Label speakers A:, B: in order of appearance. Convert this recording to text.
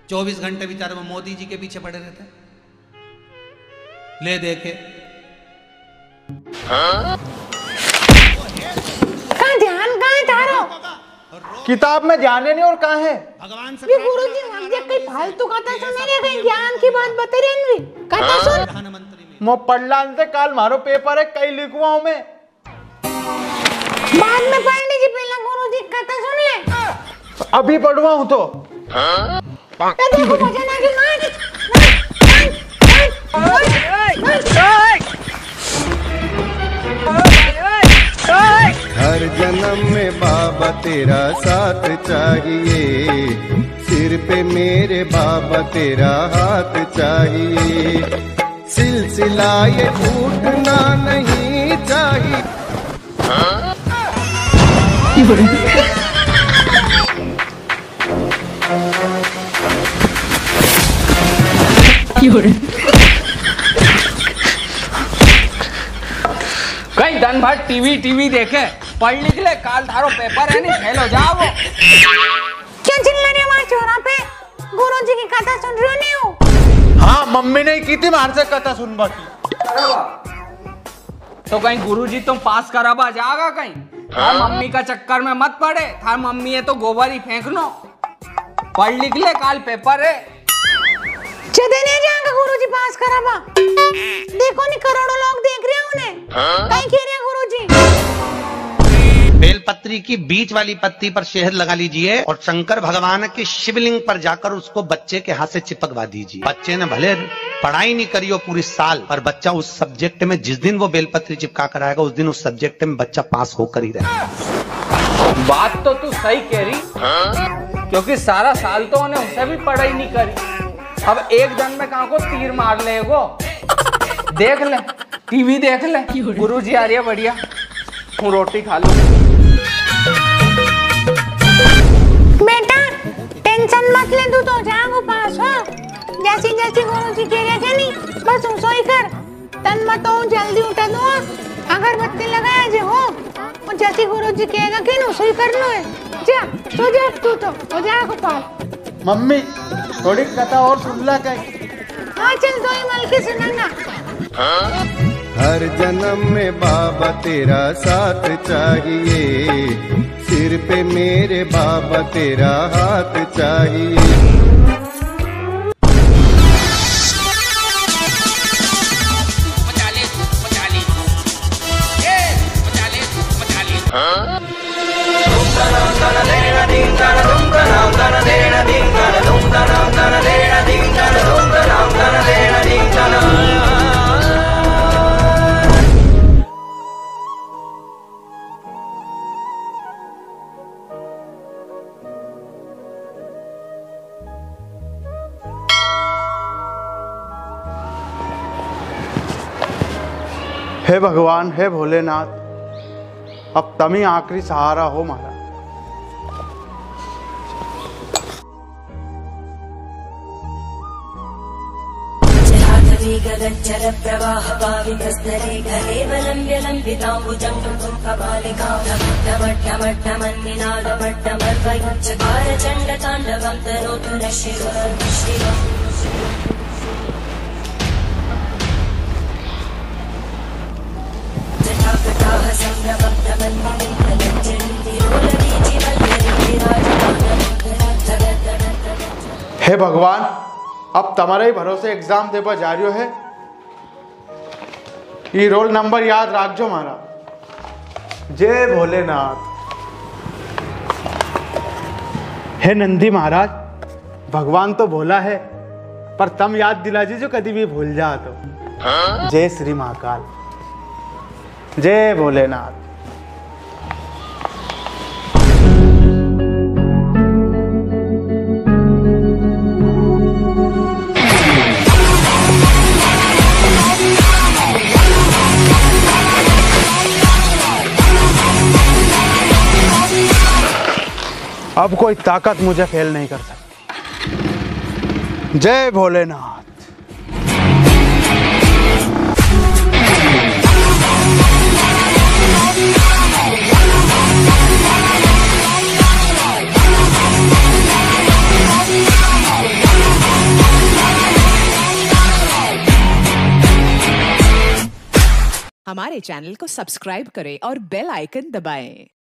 A: 24 घंटे बेचारे वो मोदी जी के पीछे पड़े रहते हैं। ले देखे
B: ध्यान कहाँ है तारो?
C: किताब में ध्यान नहीं और कहाँ है?
A: भगवान से
B: गुरुजी कहीं फालतू कथा सुन रहे, कहीं ज्ञान की बात बता रहे हैं। कथा सुन
A: प्रधानमंत्री में
C: मो पढ़ला से काल मारो पेपर है कई लिखवा हूं मैं।
B: बाद में पढ़ने जी, पहला गुरुजी कथा सुन ले।
C: अभी पढ़वा हूं तो
B: देखो भजन आगे मार।
D: हर जन्म में बाबा तेरा साथ चाहिए, सिर पे मेरे बाबा तेरा हाथ चाहिए, सिलसिला ये टूटना नहीं चाहिए।
E: कहीं दिन भर टीवी देखे, पढ़ लिख ले, काल थारो पेपर है नहीं, फेल हो जाओ।
B: क्या चिल्ला रहे वहाँ चौरा पे? गुरुजी की कथा सुन रहे हो नहीं हो?
C: हाँ मम्मी ने की थी मार से कथा सुनवा की।
E: तो कहीं गुरुजी तुम पास कराबा जाएगा कहीं? थार मम्मी का चक्कर में मत पड़े, थार मम्मी है तो गोबर ही फेंक लो। पढ़ लिख ले, काल पेपर है।
B: चले नहीं जाएगा गुरुजी पास कराबा। देखो नहीं करोड़ों लोग देख रहे हैं उन्हें। कहीं कह रहे हैं गुरुजी।
A: बेलपत्री की बीच वाली पत्ती पर शहद लगा लीजिए और शंकर भगवान के शिवलिंग पर जाकर उसको बच्चे के हाथ से चिपकवा दीजिए। बच्चे ने भले पढ़ाई नहीं करी हो पूरी साल, पर बच्चा उस सब्जेक्ट में जिस दिन वो बेलपत्री चिपका कर आएगा उस दिन उस सब्जेक्ट में बच्चा पास होकर ही रहेगा।
E: बात तो तू सही कह रही, क्योंकि सारा साल तो उन्हें उसे भी पढ़ाई नहीं करी। अब एक दिन में कहाँ को तीर मार ले गो। देख ले, टीवी देख ले, गुरुजी आ रही है बढ़िया, हूँ रोटी खा लूं।
B: बेटा टेंशन मत ले, तू तो जाओ पास हो। जैसी जैसी गुरुजी कह रहे थे नहीं, बस तुम सोई कर। तन मत हो, जल्दी उठा दो, अगरबत्ती लगाया जे हो। और जैसी गुरुजी कहेगा कि नो सोई कर लो है। जा सो जा, तू तो हो जाओ पास।
C: मम्मी थोड़ी कथा और सुन ला कहीं।
B: हाँ चल दो ही मल के सुनाना।
D: हर जन्म में बाबा तेरा साथ चाहिए, सिर पे मेरे बाबा तेरा हाथ चाहिए।
C: हे भगवान, हे भोलेनाथ, अब तुम ही आखिरी सहारा हो हमारा।
F: गगनचर प्रवाह पावितस्तरे गलेवलम्ब्य लम्बिताम्बुजं कपालिकामट्टमट्टमट्टमन्निनादमट्टमर्वयुच्चकार चण्डताण्डवं तनोतु नः शिवः। जटाकटाः संभ्रमं
C: हे भगवान, अब तुम्हारे ही भरोसे एग्जाम देवा जा रही है। ये रोल नंबर याद रखजो हमारा। जय भोलेनाथ। हे नंदी महाराज, भगवान तो भोला है, पर तुम याद दिला दीजिए कभी भी भूल जा तो। जय श्री महाकाल, जय भोलेनाथ। अब कोई ताकत मुझे फेल नहीं कर सकती। जय भोलेनाथ।
G: हमारे चैनल को सब्सक्राइब करें और बेल आइकन दबाएं।